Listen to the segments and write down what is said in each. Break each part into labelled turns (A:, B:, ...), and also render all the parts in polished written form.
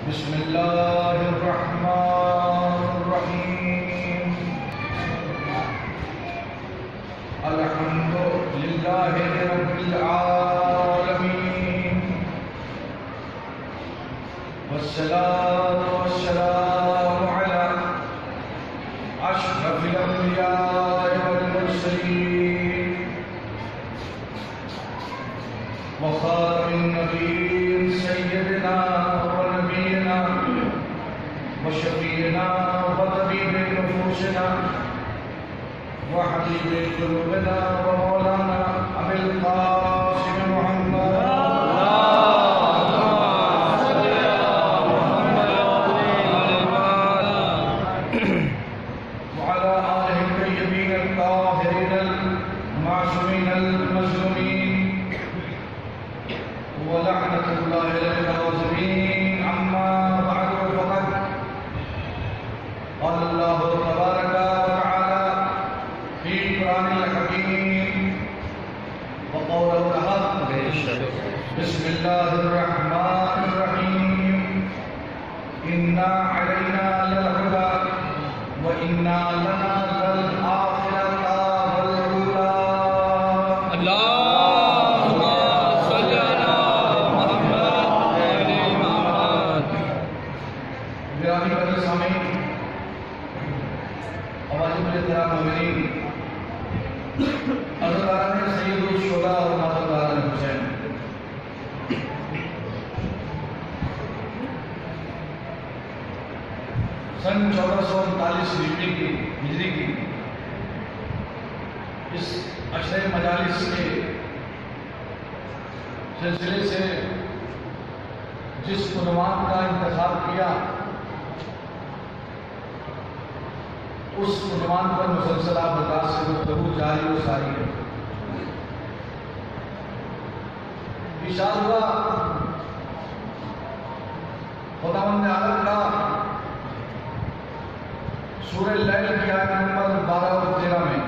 A: بسم اللہ الرحمن الرحیم الحمد للہ رب العالمین والصلاة والسلام علی اشرف الانبیاء والمرسلین وخاتم النبیین سیدنا وشفيعنا وطبيب نفوسنا وحبيب قلوبنا ومولانا أبي القاسم محمد وعلى آله الطيبين الطاهرين المعصومين المظلومين ولعنة الله للكاذبين أما بعد فقد قال الله تبارك وتعالى في القرآن الحكيم وقوله الحق بسم الله الرحمن الرحيم إنا علينا للهدى وإنا لنا للآخرة والأولى
B: اللهم صل على محمد وعلى محمد.
A: گرامی قدر سامعین، عواجب الاحترام مومنین، عزاداران سید الشہداء اور نازداران حسین، سن 1439 ہجری کی اس عشرہ مجالس کے سلسلے سے جس عنوان کا انتخاب کیا اس عنوان پر مسلسل آپ سے گفتگو جاری و ساری ہے. اشارہ ہوا خداوند عالم کا سورہ لیل کی آیت نمبر 12 اور 13 میں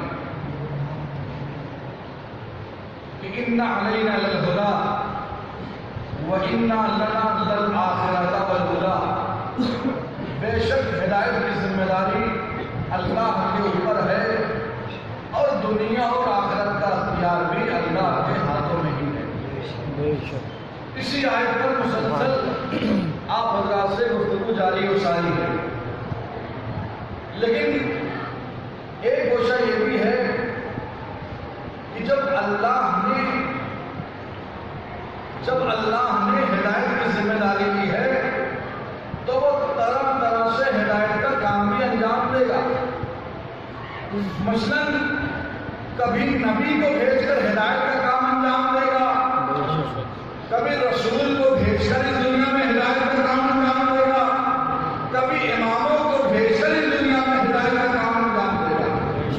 A: کہ ان علینا للہدی وَإِنَّا لَنَا لَلْآخِرَةَ وَالْأُولَى، بے شک ہدایت کی ذمہ داری اللہ کے اوپر ہے اور دنیا اور آخرت کا اختیار بھی اللہ کے ہاتھوں میں ہی ہے. اسی آیت پر مسلسل آپ حضرات سے گفتگو جاری و ساری ہے. لیکن ایک گوشہ یہ بھی ہے کہ جب اللہ نے ہدایت کی ذمہ داری لی ہے تو وہ طرح طرح سے ہدایت کا کام بھی انجام دے گا. مثلاً کبھی نبی کو بھیج کر ہدایت کا کام انجام دے گا، کبھی رسول کو بھیج کر اس دنیا میں ہدایت کا کام انجام دے گا، کبھی اماموں کو بھیج کر اس دنیا میں ہدایت کا کام انجام دے گا.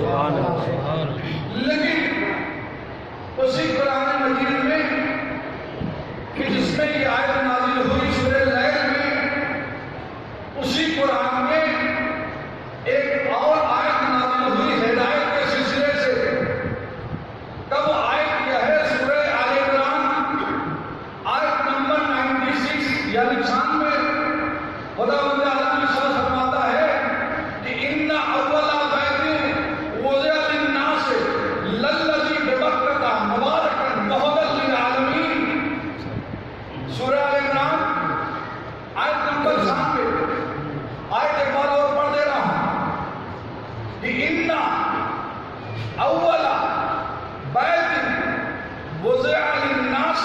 A: لیکن اسی قرآن مجید میں کہ جس میں یہ آیت نازل ہوئی سورہ لیل میں، اسی قرآن میں ایک اور آیت نازل ہوئی ہدایت کے سلسلے سے. کب آیت کیا ہے؟ سورہ آل عمران آیت نمبر 96 یعنی 96. خداوند عالم فرماتا ہے کہ ان اول بیت وضع للناس للذی ببکۃ مبارکا وہدی للعالمین. سورہ آل عمران آیت نمبر 96. آیت ایک بار اور پڑھ دے رہا ہوں کہ ان اول بیت وضع للناس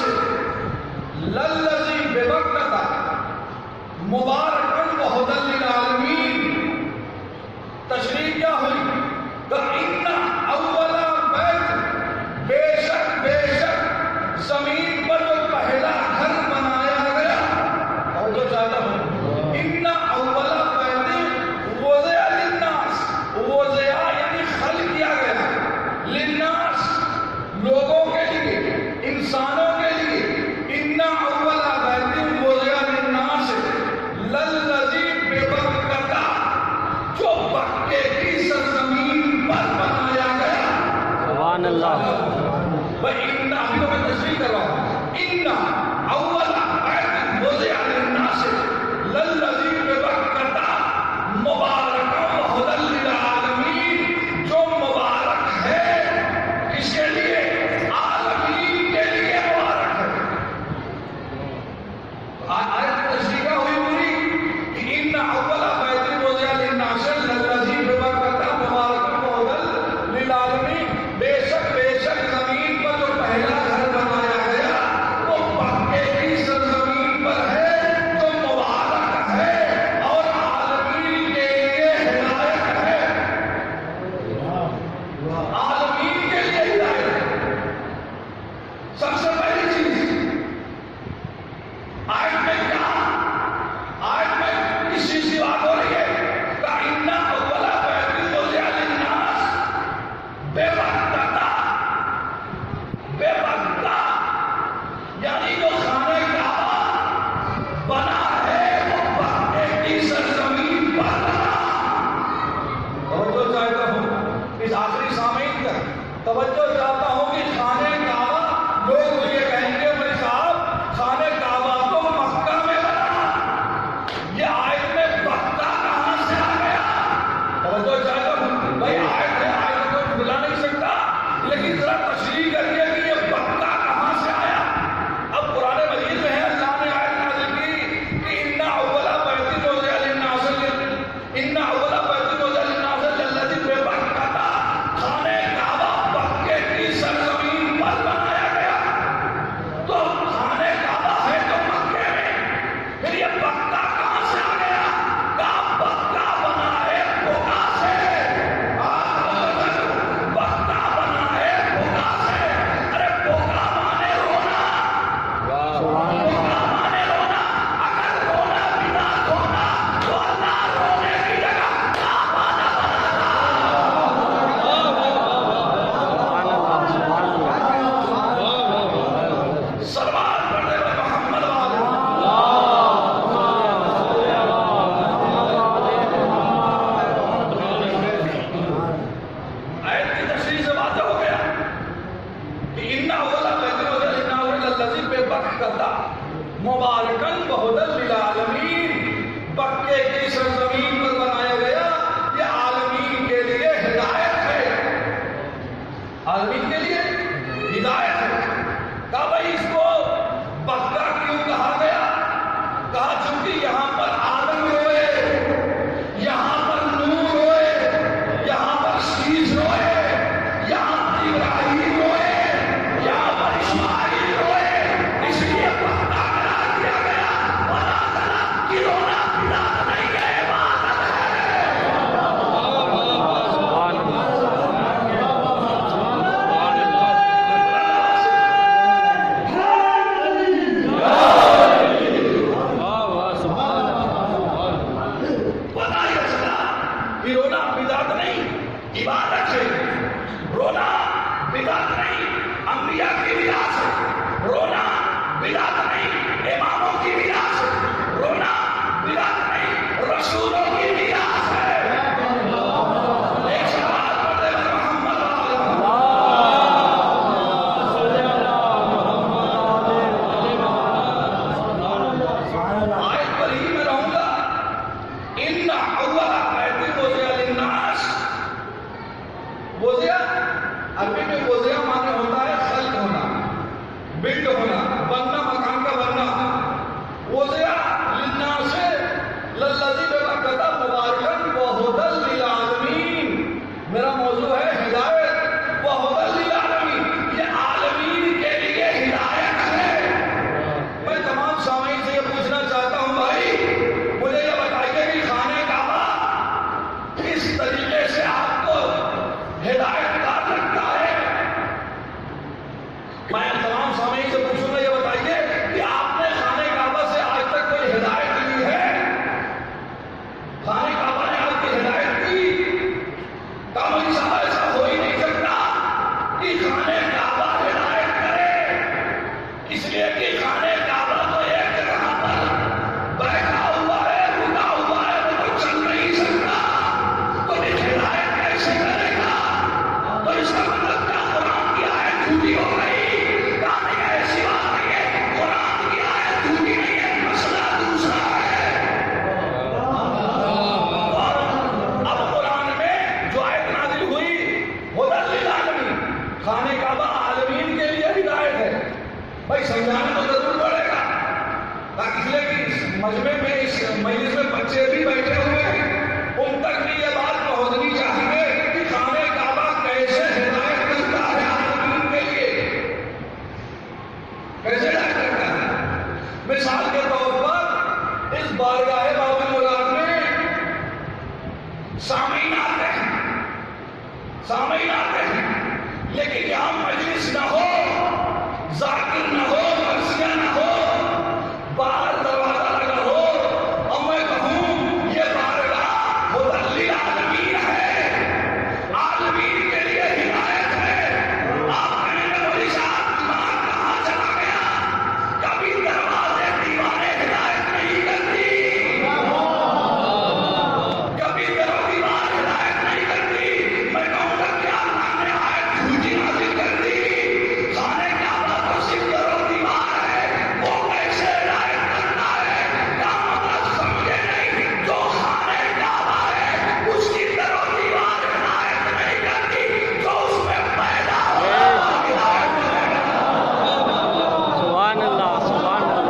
A: للذی ببکۃ مبارکا وہدی للعالمین. تشریح کیا ہوئی؟ کہ ان اول بیت، بے شک زمین پر جو پہلا گھر بنایا گیا اور جو زیادہ ہو، ان اول بیت وضع للناس، وضع یعنی خلق کیا گیا، للناس لوگوں کے لیے، انسانوں کے لیے. ان اول بیت وضع للناس تھی یہاں پر آدم روئے، یہاں پر نور روئے، یہاں پر شیش روئے، یہاں پر ابراہیم روئے، یہاں پر اسماعیل روئے، اس لیے پردہ کرا دیا گیا وَلَا تَرَا کہ رونا بدعت نہیں ہے، عبادت ہے۔ رونا بدعت نہیں، عبادت ہے۔ رونا بدعت نہیں، انبیاء کی میراث ہے۔ رونا بدعت نہیں، اماموں کی میراث ہے۔ رونا بدعت نہیں، رسولوں کی میراث ہے۔ ایک سوال پڑھتے ہیں محمد آیت پر ہی میں رہوں گا۔ ان اول بیت وضع للناس، وضع عربی میں وضع معنی ہوتا ہے خلق ہونا، بلڈ ہونا، بننا، مکان کا بننا۔ وضع للناس للذی ببرکۃ مبارکا وہدی للعالمین، میرا موضوع ہے ہدایت وہدی للعالمین، یہ عالمین کے لیے ہدایت ہے۔ میں تمام سامعین سے یہ پوچھنا چاہتا ہوں بھائی، مجھے یہ بتائیے کہ خانہ کعبہ کس طریقے سے آپ کو ہدایت کار لگتا ہے؟ میں تمام سامعین سے پوچھوں گا، یہ بتائیے کہ آپ نے خانہ کعبہ سے آج تک کوئی ہدایت لی ہے؟ خانہ کعبہ نے آپ کی ہدایت کی؟ کامل صاحب ایسا ہو ہی نہیں سکتا کہ خانہ کعبہ ہدایت کرے، اس لیے کہ خانہ کعبہ تو ایک جگہ پر بیٹھا ہوا ہے، رکا ہوا ہے، وہ تو چل نہیں سکتا، تو یہ ہدایت کیسے کرے گا؟ تو اس کا مطلب کیا قرآن کی آیت جھوٹی ہو گئی؟ کہانی ایسی بات نہیں ہے، قرآن کی آیت جھوٹی نہیں ہے، مسئلہ دوسرا ہے۔ اور اب قرآن میں جو آیت نازل ہوئی ہدی للعالمین، خانہ کعبہ عالمین کے لیے ہدایت ہے۔ بھائی سمجھانا تو ضرور پڑے گا، اس لیے کہ اس مجمع میں، اس مجلس میں بچے بھی بیٹھے ہوئے ہیں، ان تک بھی یہ بات پہنچنی چاہیے کہ خانہ کعبہ کیسے ہدایت کرتا ہے عالمین کے لیے، کیسے ہدایت کرتا ہے۔ مثال کے طور پر اس بارگاہ باب المراد میں سامعین آتے ہیں، سامعین آتے ہیں، لیکن یہاں مجلس نہ ہو، ذاکر نہ ہو، مرثیہ نہ ہو، باہر دروازہ لگا ہو، اور میں کہوں یہ بارگاہ ہدی للعالمین ہے، عالمین کے لیے ہدایت ہے۔ آپ کہیں گے مولوی صاحب دماغ کہاں چلا گیا؟ کبھی دروازے دیواریں ہدایت نہیں کرتی، کبھی دیوار ہدایت نہیں کرتی۔ میں کہوں گا کیا اللہ نے آیت جھوٹی نازل کر دی؟ خانہ کعبہ تو صرف در و دیوار ہے، وہ کیسے ہدایت کرتا ہے؟ کیا مطلب سمجھے نہیں؟ جو خانہ کعبہ ہے اس کی در و دیوار ہدایت نہیں کرتی، جو اس میں پیدا ہوا وہ ہدایت کرے گا۔
B: سبحان اللہ، سبحان اللہ۔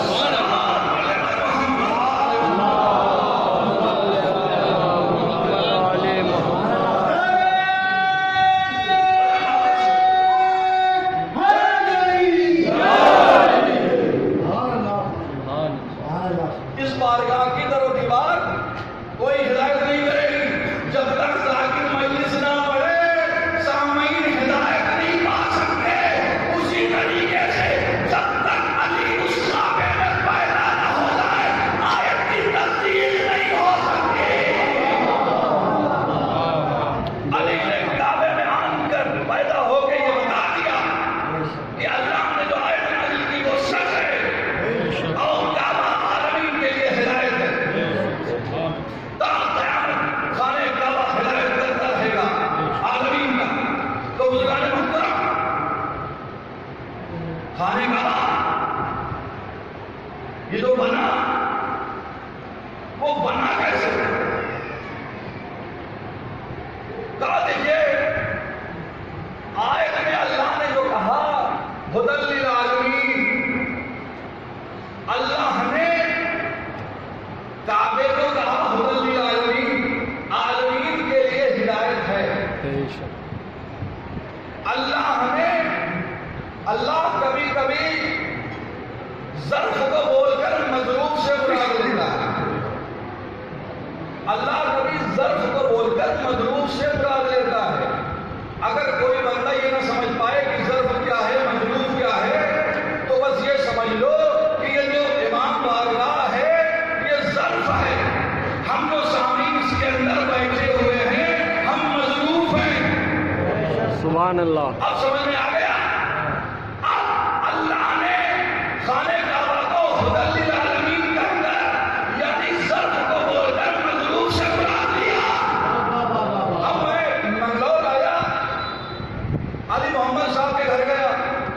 A: اس بارگاہ کی در و دیوار کوئی ہدایت نہیں کرے گی جب تک ذاکر مجلس نہ پڑھے، سامعین ہدایت نہیں پا سکتے۔ اسی طریقے سے جب تک علی اس کعبے میں پیدا نہ ہو جائے، آیت کی تبدیل نہیں ہو سکتی۔ علی نے کعبے میں آن کر پیدا ہو کے یہ بتا دیا کہ اللہ نے جو آیت نازل کی وہ سچ ہے، اور کعبہ عالمین کے لیے ہدایت ہے۔ تا قیامت اللہ کبھی کبھی ظرف کو بول کر مظروف سے مراد لیتا ہے. اللہ کبھی ظرف کو بول کر مظروف سے مراد لیتا ہے. اگر کوئی بندہ یہ نہ سمجھ پائے کہ ظرف کیا ہے مظروف کیا ہے تو بس یہ سمجھ لو کہ یہ جو امام بارگاہ ہے یہ ظرف ہے. ہم جو سامعین اس کے اندر بیٹھے ہوئے ہیں ہم مظروف ہیں.
B: سبحان اللہ.
A: اب سمجھ میں آ گیا. اب اللہ نے خانہ کعبہ کو ہدی للعالمین کہہ کر یعنی ظرف کو بول کر مظروف سے مراد لیا. اب میں منگلور آیا, علی محمد صاحب کے گھر گیا,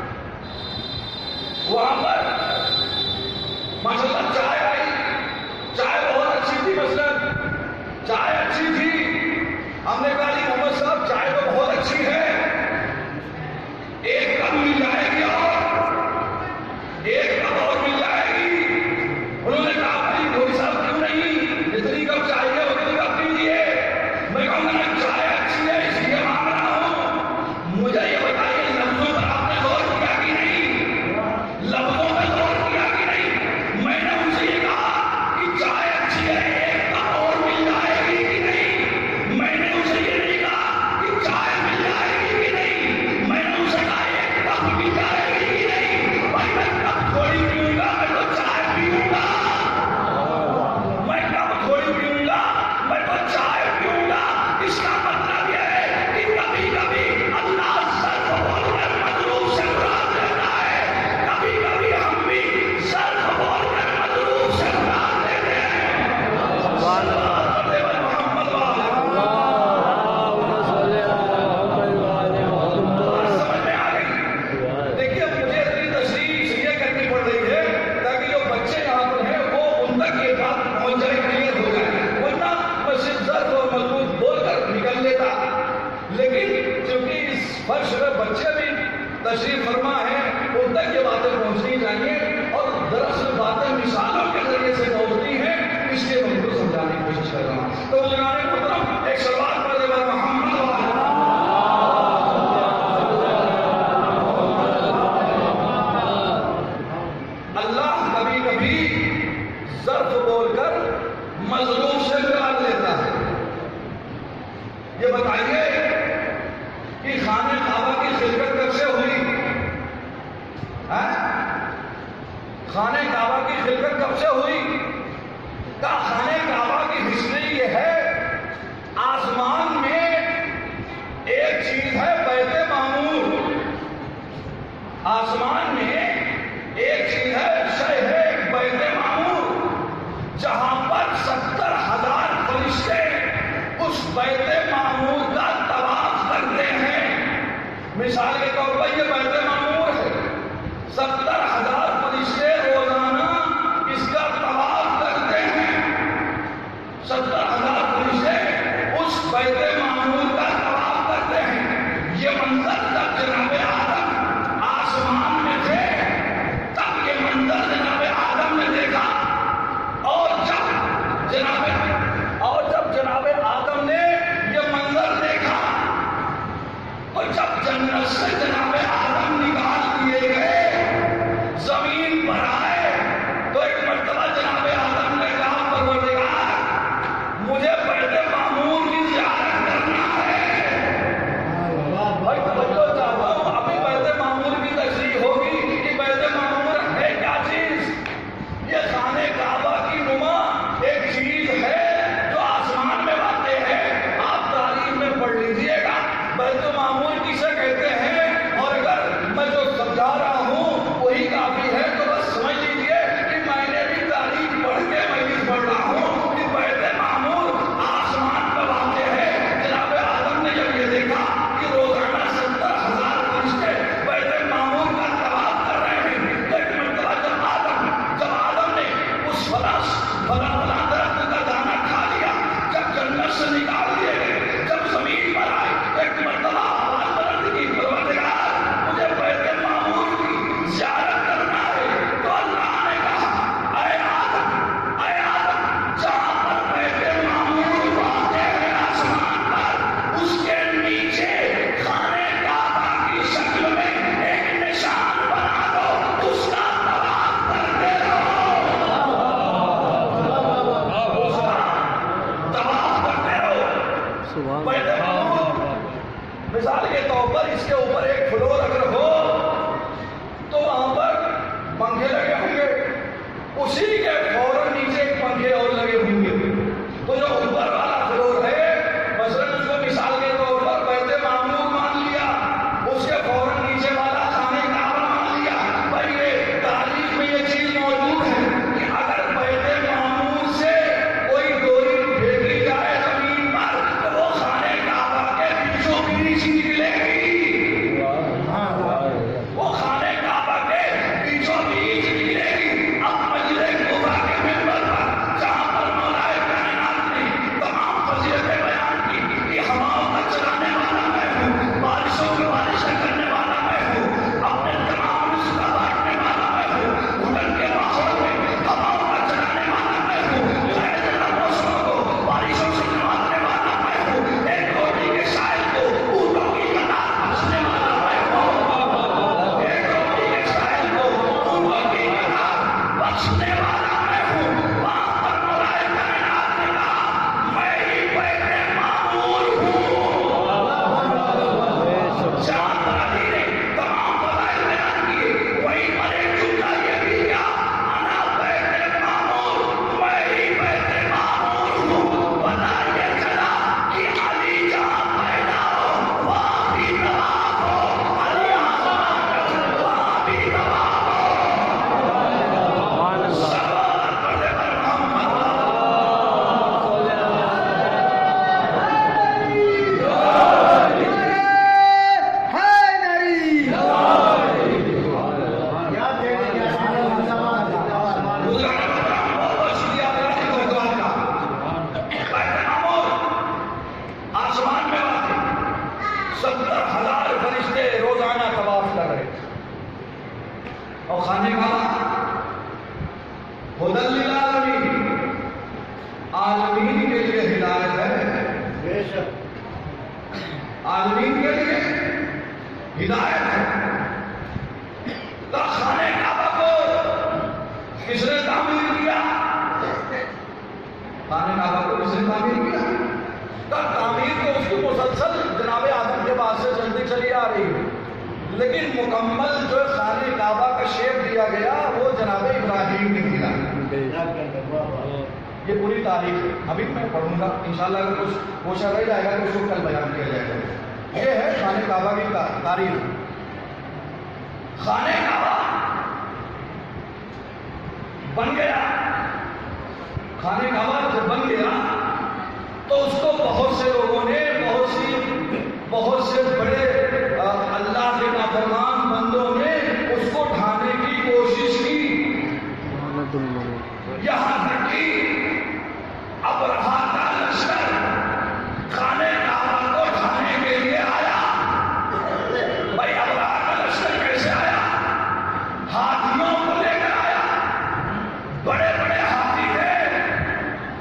A: وہاں پر ماشاءاللہ چائے آئی. چائے بہت اچھی تھی, مثلا چائے اچھی تھی. ہم نے کہا علی محمد صاحب چائے تو بہت اچھی ہے, ایک کپ مل جائے گی اور ایک کپ اور مل جائے گی. انہوں نے کہا بھائی کوئی صاحب کیوں نہیں, جتنی کپ چاہیے اتنی کپ دیجیے. میں کہوں گا چائے اچھی ہے اس لیے مانگ رہا ہوں. مجھے یہ بتائیے لفظوں پر آپ نے غور کیا کہ نہیں, لفظوں پر غور کیا کہ نہیں. میں نے ان سے یہ کہا کہ چائے اچھی ہے ایک کپ اور مل جائے گی کہ نہیں. میں نے ان سے یہ نہیں کہا کہ چائے مل جائے گی کہ نہیں. میں نے ان سے کہا ایک کپ مل جائے گی کہ نہیں. بھائی میں کپ تھوڑی پیوں گا, میں تو چائے پیوں گا. میں کپ تھوڑی پیوں گا, میں تو چائے پیوں گا. اس کا مطلب یہ ہے کہ کبھی کبھی اللہ ظرف بول کر مظروف سے مراد لیتا ہے, کبھی کبھی ہم بھی ظرف بول کر مظروف سے مراد لیتے ہیں.
B: سبحان اللہ.
A: محمد والا
B: اللہم صلی علی محمد وعلی محمد.
A: سمجھ میں آ گئی. دیکھیے مجھے اتنی تشریح اس لیے کرنی پڑ رہی ہے تاکہ جو بچے یہاں پر ہیں وہ ان تک یہ بات پہنچ جائے, کلیئر ہو جائے. ورنہ میں صرف ظرف اور مظروف بول کر نکل لیتا. لیکن چونکہ اس فرش میں بچے بھی تشریف فرما ہیں ان تک یہ باتیں پہنچنی چاہیے, اور دراصل باتیں مثالوں کے ذریعے سے پہنچتی ہیں, اس لیے میں ان کو سمجھانے کی کوشش کر رہا ہوں. تو بزرگان محترم ایک سوال پڑھے گا محمد والا. اللہ کبھی کبھی ظرف بول کر مظروف سے مراد لیتا ہے. یہ بتائیے کہ خانہ کعبہ کی خلقت کب سے ہوئی؟ خانہ کعبہ کی خلقت کب سے ہوئی؟ کہا خانہ کعبہ کی ہسٹری یہ ہے, آسمان میں ایک چیز ہے بیت معمور. آسمان میں ایک چیز ہے, شے ہے بیت معمور, جہاں پر 70,000 فرشتے اس بیت معمور کا طواف کرتے ہیں. مثال کے طور پر یہ بیت معمور ہے, 70,000 فرشتے روزانہ اس کا طواف کرتے ہیں. 70,000 فرشتے اس بیت معمور کا طواف کرتے ہیں. یہ منظر جب جناب آدم آسمان میں تھے تب یہ منظر جناب آدم نے دیکھا, اور جب جناب آدم نے یہ منظر دیکھا تو جب جنت سے جناب آدم نکال دیے گئے زمین پر آئے تو ایک مرتبہ جناب آدم نے کہا پروردگار مجھے بیت معمور کی زیارت کرنا ہے. بھائی توجہ چاہتا ہوں, ابھی بیت معمور کی تشریح ہوگی کہ بیت معمور ہے کیا چیز. یہ خانہ کعبہ کی نما ایک چیز ہے جو آسمان میں واقع ہے. آپ تاریخ میں پڑھ لیجئے گا بیت معمور کسے کہتے ہیں, اور اگر میں جو سمجھا رہا ہوں وہی کافی ہے تو بس سمجھ لیجئے کہ میں نے بھی تاریخ پڑھ کے میں بھی پڑھ رہا ہوں کہ بیت معمور آسمان پر واقع ہے. جناب آدم نے جب یہ دیکھا کہ روزانہ 70,000 فرشتے بیت معمور کا طواف کر رہے ہیں تو ایک مرتبہ جب آدم نے اس فلاں درخت کا دانہ کھا لیا, جب جنت سے نکال دیے گئے, جب زمین پر آئے ایک مرتبہ آواز بلند کی پروردگار مجھے بیت معمور کی زیارت کرنا ہے. تو اللہ نے کہا اے آدم جہاں پر بیت معمور واقع ہے آسمان پر اس کے نیچے خانہ کعبہ کی شکل میں ایک نشان مثال کے طور پر اس کے اوپر ایک فلور اگر ہو تو وہاں پر پنکھے لگے ہوں گے، اسی کے فوراً نیچے ایک پنکھے اور لگے ہوں گے. تو جو اوپر والا فلور ہے مثلاً اس کو مثال کے طور پر بیت معمور مان لیا، اس کے فوراً نیچے والا خانہ کعبہ مان لیا. بھائی یہ تاریخ میں یہ چیز موجود ہے کہ اگر بیت معمور سے کوئی ڈوری پھینکی جائے زمین پر تو وہ خانہ کعبہ کے بیچوں بیچ نکلے گی. وہ خانہ کعبہ کے بیچوں بیچ نکلے گی. اب مسجد قباء کے منبر پر جہاں پر مولا کائنات نے تمام فضیلتیں بیان کی کہ ہواؤں کا چلانے والا میں ہوں، بارشوں کی بارشیں کرنے والا میں ہوں، اپنے تمام رزق کا بانٹنے والا میں ہوں، گھٹن کے ماحول میں ہواؤں کا چلانے والا میں ہوں، غیر زرہ موسموں کو بارشوں سے نوازنے والا میں ہوں، ایک روٹی کے سائل کو اونٹوں کی قطار بخشنے والا میں ہوں، ایک روٹی کے سائل کو اونٹوں کی قطار بخشنے والا میں ہوں. وہاں پر مولا کائنات نے کہا میں ہی بیت معمور ہوں. جہاں پر علی نے تمام فضائل بیان کیے وہیں پر ایک جملہ یہ بھی کیا انا بیت معمور، میں ہی بیت معمور ہوں. پتہ یہ چلا کہ علی جہاں پیدا ہو وہاں بھی طواف ہو، علی آسمان پر وہاں بھی طواف ہو.
B: سبحان اللہ.
A: سوال پڑھے پر محمد آسمان میں واقع 70,000 فرشتے روزانہ طواف کر رہے تھے. اور خانے کعبہ ہدی للعالمین، عالمین کے لیے ہدایت ہے، عالمین کے لیے ہدایت ہے. تو خانے کعبہ کو کس نے تعمیر کیا؟ خانے کعبہ کو کس نے تعمیر کیا؟ تو تعمیر تو اس کی مسلسل جناب آدم کے بعد سے چلتی چلی آ رہی ہے، لیکن مکمل جو خانہ کعبہ کا شیپ دیا گیا وہ جناب ابراہیم نے دیا. یہ پوری تاریخ ہے. ابھی میں پڑھوں گا انشاءاللہ، اگر کچھ پوچھا رہ جائے گا تو اس کو کل بیان کیا جائے گا. یہ ہے خانہ کعبہ کی تاریخ. خانہ کعبہ بن گیا، خانہ کعبہ جب بن گیا تو اس کو بہت سے لوگوں نے بہت سے بڑے اللہ کے نافرمان بندوں نے اس کو ڈھانے کی کوشش کی. یہاں تک کہ ابرہہ کا لشکر خانہ کعبہ کو ڈھانے کے لیے آیا. بھائی ابرہہ کا لشکر کیسے آیا؟ ہاتھیوں کو لے کر آیا. بڑے بڑے ہاتھی تھے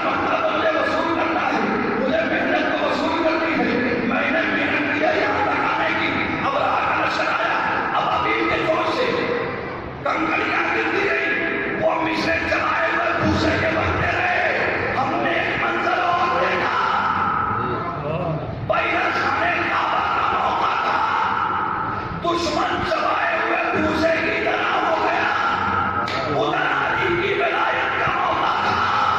A: مطلب مجھے وصول کرنا ہے، مجھے محنت کو وصول کرنی ہے، میں نے محنت کیا یہاں تک آنے کی، اب راہ کا نشر آیا، اب ابھی کے زور سے کنکریاں گرتی رہی، وہ مشرے چلائے ہوئے بھوسے کے بنتے رہے، ہم نے ایک منظر اور دیکھا، بیرت خانے کعبہ کا موقع تھا، دشمن چبائے ہوئے بھوسے کی طرح ہو گیا، ادھر علی کی ولایت کا موقع تھا،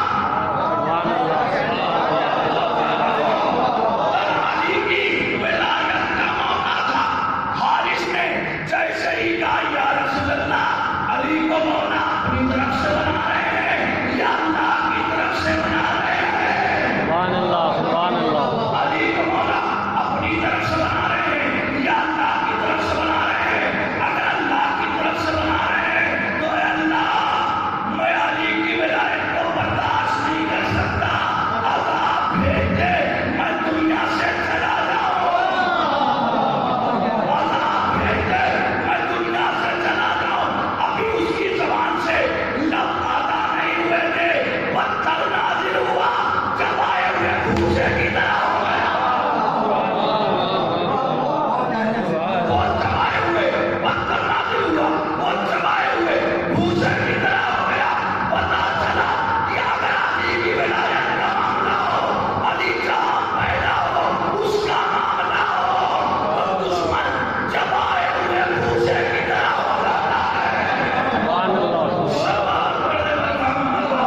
A: ادھر علی کی ولایت کا موقع تھا، حارث نے جیسے ہی کہا یا رسول اللہ علی کو مولا اپنی طرف سے بنا رہے ہیں یا اللہ کی طرف سے بنا رہے ہیں،
B: سبحان اللہ سبحان اللہ،
A: علی کو مولا اپنی طرف سے بنا رہے ہیں یا اللہ کی طرف سے بنا رہے ہیں، اگر اللہ کی طرف سے بنا رہے ہیں تو اے اللہ میں علی کی ولایت کو برداشت نہیں کر سکتا، عذاب بھیج دے میں دنیا سے چلا جاؤں، عذاب بھیج دے میں دنیا سے چلا جاؤں، ابھی اس کی زبان سے لفظ ادا نہیں ہوئے تھے، پتھر نازل ہوا چبائے ہوئے بھوسے کی طرح ہو گیا، وہ چبائے ہوئے پتھر نازل ہوا، وہ چبائے ہوئے بھوسے کی طرح ہو گیا، پتا چلا کہ اگر علی کی ولایت کا معاملہ ہو، علی جہاں پیدا ہو اس کا معاملہ ہو تو دشمن چبائے ہوئے بھوسے کی طرح ہو جاتا ہے،
B: سبحان اللہ
A: سوال کرنے والا اللہ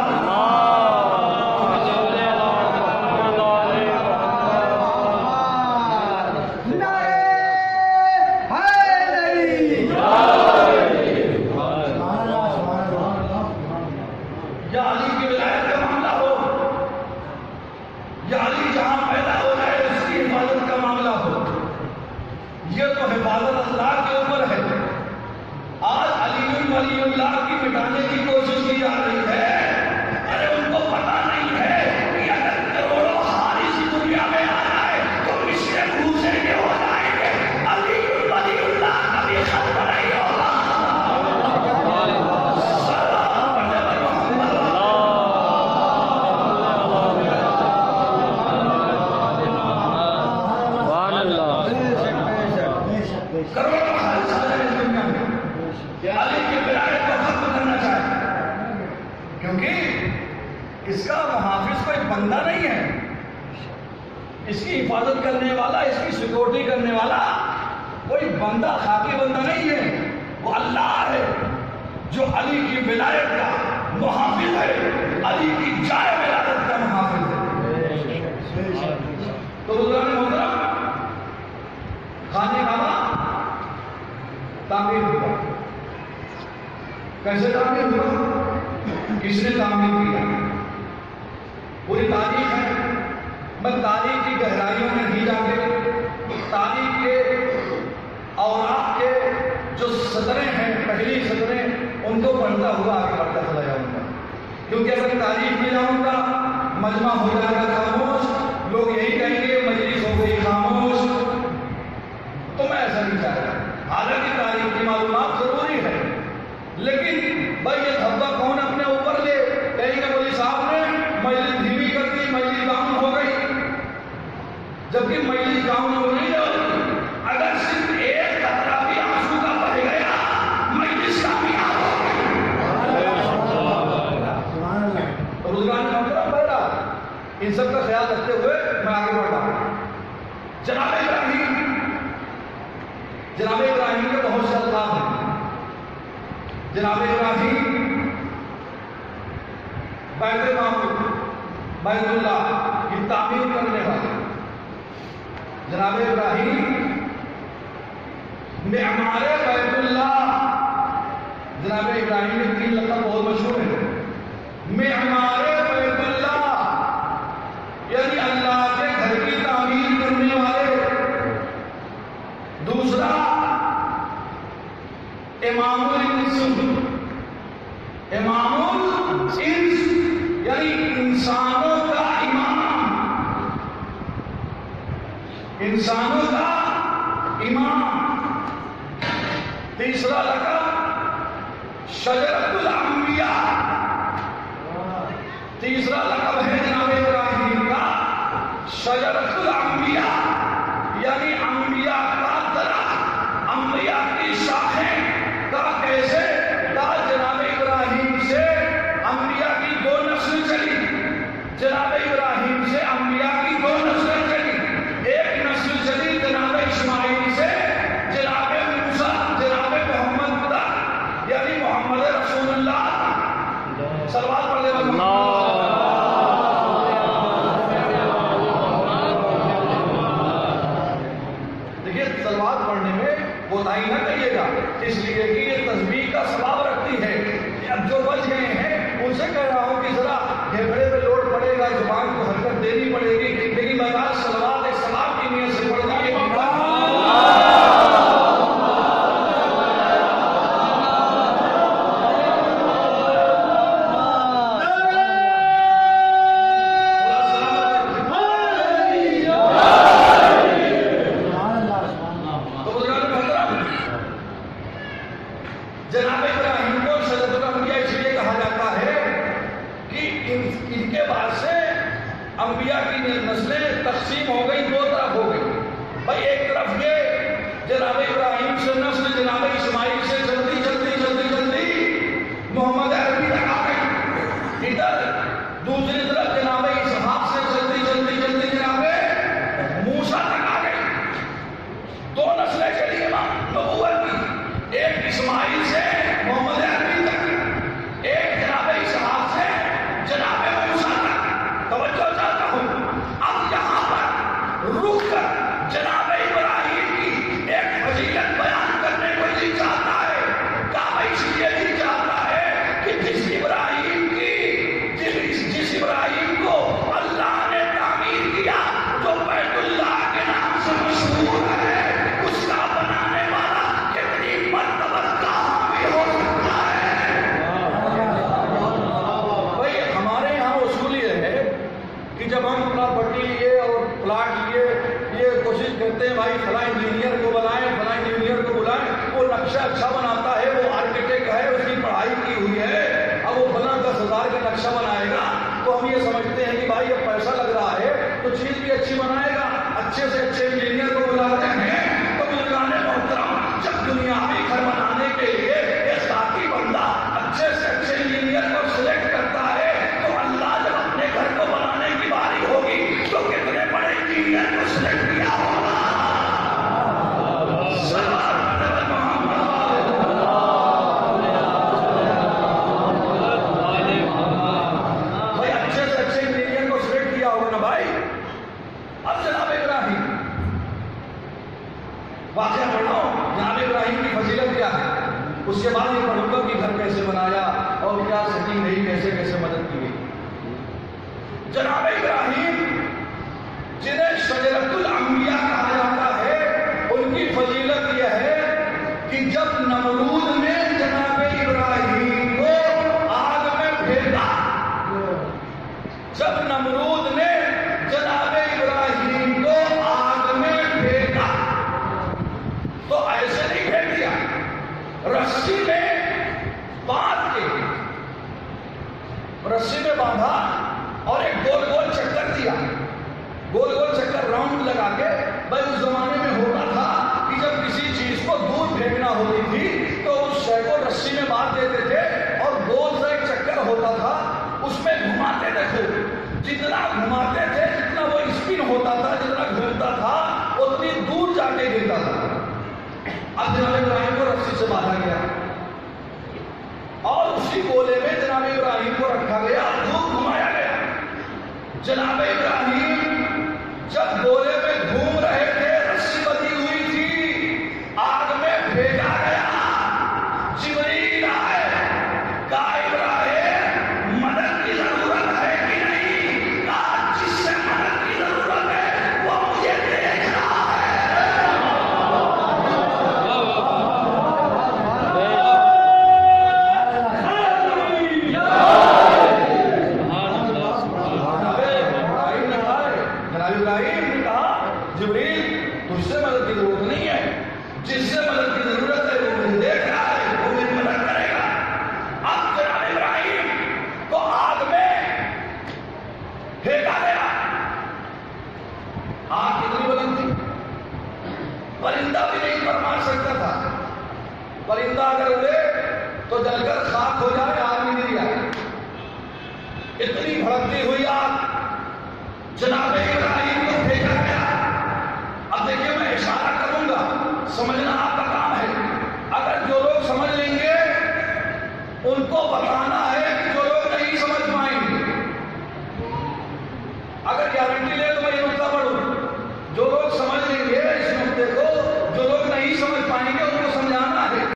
A: یا علی کی ولایت کا معاملہ ہو یا علی جہاں پیدا ہو جائے اس کی حفاظت کا معاملہ ہو، یہ تو حفاظت اللہ کے اوپر ہے، آج ولی اللہ کی مٹانے کی کوشش کی جا رہی ہے، ارے ان کو پتا نہیں ہے کہ اگر کروڑوں حارث دنیا میں آ جائے تو مشرے بھوسے کے ہو جائیں گے، ولی اللہ کا بھی ختم نہیں ہوگا،
B: سبحان اللہ،
A: کروڑوں حارث آ جائے اس دنیا میں، علی کی ولایت کو ختم کرنا چاہے، کیونکہ اس کا محافظ کوئی بندہ نہیں ہے، اس کی حفاظت کرنے والا، اس کی سیکورٹی کرنے والا کوئی بندہ، خاکی بندہ نہیں ہے، وہ اللہ ہے جو علی کی ولایت کا محافظ ہے، علی کی جائے ولایت کا محافظ ہے۔ تو بزرگان محترم خانہ کعبہ تعمیر ہوا، کیسے تعمیر ہوا، کس نے تعمیر کیا، پوری تاریخ ہے، میں تاریخ کی گہرائیوں میں نہیں جاتے، تاریخ کے اوراق کے جو سطریں ہیں، پہلی سطریں ان کو پڑھتا ہوا آگے بڑھتا چلا جاؤں گا، کیونکہ اگر تاریخ میں جاؤں گا مجمع ہو جائے گا خاموش، لوگ یہی کہیں گے مجلس ہو گئی خاموش، تو میں ایسا نہیں چاہتا، حالانکہ تاریخ کی معلومات ضروری ہے، لیکن بھائی یہ دھبا کون اپنے اوپر لے، کہیں کہ مولوی صاحب نے مجلس دھیمی کر دی، مجلس ڈاؤن ہو گئی، جبکہ مجلس ڈاؤن ہو نہیں ہوگی، اگر صرف ایک قطرہ بھی آنسو کا بہ گیا مجلس کامیاب ہو گئی۔ روزگار کا مطلب بیٹا ان سب کا خیال رکھتے ہوئے میں آگے بڑھ رہا ہوں۔ جناب ابراہیم کے بہت سے الفاظ ہیں، جناب ابراہیم بیت معمور، بیت اللہ کی تعمیر کرنے والے، جناب ابراہیم معمار بیت اللہ، جناب ابراہیم کے تین لقب بہت مشہور ہیں، معمار بیت اللہ یعنی اللہ کے گھر کی تعمیر کرنے والے، دوسرا امام الانس، امام الانس یعنی انسانوں کا امام، انسانوں کا امام، تیسرا لقب شجرۃ الانبیاء، تیسرا لقب ہے جناب گا، زبان کو حرکت دینی پڑے گی، لیکن بہرحال صلوات سلام کی نیت سے پڑھنا ہے۔ جناب ابراہیم کو سیدۃ الانبیاء اس لیے کہا جاتا ہے کہ ان کے بعد سے انبیاء کی نسلیں تقسیم ہو گئی، دو طرف ہو گئی۔ بھائی ایک طرف یہ جناب ابراہیم سے نسل جناب اسماعیل سے جلدی جلدی جلدی جلدی محمد عربی تک آ گئی، ادھر دوسری طرف جناب اسحاق سے جلدی جلدی جلدی جناب موسیٰ تک آ گئی۔ دو نسلیں چلی نبوت کی، ایک اسماعیل سے محمد عربی تک، ایک جناب اسحاق سے جناب موسیٰ تک۔ توجہ چاہتا ہوں، اب یہاں پر رک کر جناب ابراہیم کی ایک فضیلت بیان کرنے کو جی چاہتا ہے، کعبہ اس لیے جی چاہتا ہے کہ جس ابراہیم کو اللہ نے تعمیر کیا، جو بیت اللہ کے نام سے مشہور ہے، اس کا بنانے والا کتنی مرتبہ کہاں بھی ہو سکتا ہے۔ بھائی ہمارے یہاں اصول یہ ہے کہ جب ہم پراپرٹی لیے اور پلاٹ لیے، یہ کوشش کرتے ہیں بھائی فلاں انجینئر کو بلائیں، فلاں انجینئر کو بلائیں، وہ نقشہ اچھا بناتا ہے، وہ آرکیٹیکٹ ہے، اس کی پڑھائی کی ہوئی ہے، اب وہ فلاں 10,000 کا نقشہ بنائے گا تو ہم یہ سمجھتے ہیں کہ بھائی اب پیسہ لگ رہا ہے تو چیز بھی اچھی بنائے گا، اچھے سے اچھے انجینئر کو بلاتے ہیں۔ تو بزرگان محترم، جب دنیاوی گھر بنانے کے لیے ایک ذاتی بندہ اچھے سے اچھے انجینئر کو سلیکٹ کرتا ہے، تو اللہ جب اپنے گھر کو بنانے کی باری ہوگی تو کتنے بڑے انجینئر کو سلیکٹ کیا ہوگا۔ بھائی اچھے سے اچھے انجینئر کو سلیکٹ کیا ہوگا نا بھائی۔ اب جناب ابراہیم واقعہ پڑھ رہا ہوں، جناب ابراہیم کی فضیلت کیا ہے، اس کے بعد یہ پڑھوں گا کہ گھر کیسے بنایا اور کیا سیٹنگ رہی، کیسے کیسے مدد کی گئی۔ جناب ابراہیم جنہیں شجرۃ الانبیاء کہا جاتا ہے، ان کی فضیلت یہ ہے کہ جب نمرود نے جناب ابراہیم کو آگ میں پھینکا، جب نمرود نے جناب ابراہیم کو آگ میں پھینکا تو ایسے نہیں پھینک دیا، رسی میں باندھ کے، رسی میں باندھا اور ایک گول گول چکر دیا، گول گول چکر راؤنڈ لگا کے۔ بھائی اس زمانے میں ہوتا تھا کہ جب کسی چیز کو دور پھینکنا ہوتی تھی تو اس شے کو رسی میں باندھ دیتے تھے اور گول سا ایک چکر ہوتا تھا، اس میں گھماتے تھے، جتنا گھماتے تھے جتنا وہ اسپن ہوتا تھا، جتنا گھومتا تھا اتنی دور جا کے گرتا تھا۔ اب جناب ابراہیم کو رسی سے باندھا گیا اور اسی گولے میں جناب ابراہیم کو رکھا گیا، خوب گھمایا گیا۔ جناب ابراہیم جب گولے میں گھوم رہے تھے، رسی بندھی ہوئی تھی، آگ میں پھینکا گیا، جبریل آئے، کہا ابراہیم مدد کی ضرورت ہے کہ نہیں؟ کہا جس سے مدد کی ضرورت ہے وہ مجھے دیکھ رہا ہے۔ ابراہیم نے کہا جبریل تجھ سے مدد کی ضرورت نہیں ہے، جس سے مدد کی ضرورت ہے وہ مجھے دیکھ رہا ہے، وہ میری مدد کرے گا۔ اب جناب ابراہیم کو آگ میں پھینکا گیا، آگ کتنی بلند تھی، پرندہ بھی نہیں پر مار سکتا تھا، پرندہ اگر اڑے تو جل کر خاک ہو جائے،